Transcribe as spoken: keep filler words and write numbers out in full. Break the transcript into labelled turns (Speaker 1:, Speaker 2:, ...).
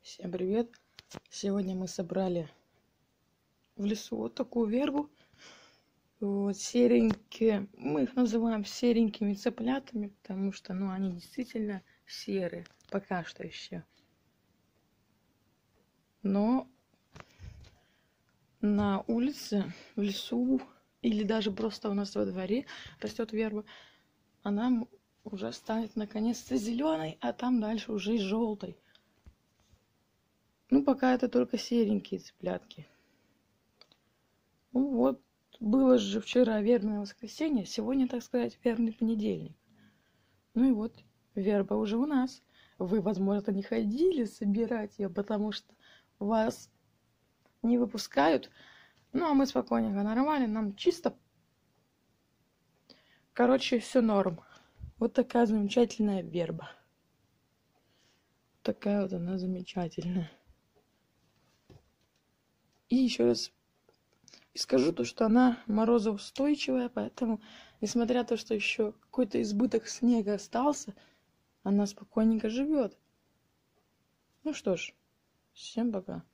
Speaker 1: Всем привет! Сегодня мы собрали в лесу вот такую вербу. Вот серенькие, мы их называем серенькими цыплятами, потому что, ну, они действительно серые, пока что еще. Но на улице, в лесу или даже просто у нас во дворе растет верба, она уже станет наконец-то зеленой, а там дальше уже и желтой. Ну, пока это только серенькие цыплятки. Ну вот, было же вчера вербное воскресенье, сегодня, так сказать, вербный понедельник. Ну и вот, верба уже у нас. Вы, возможно, не ходили собирать ее, потому что вас не выпускают. Ну, а мы спокойненько, нормально, нам чисто. Короче, все норм. Вот такая замечательная верба. Такая вот она замечательная. И еще раз и скажу то, что она морозоустойчивая, поэтому, несмотря на то, что еще какой-то избыток снега остался, она спокойненько живет. Ну что ж, всем пока.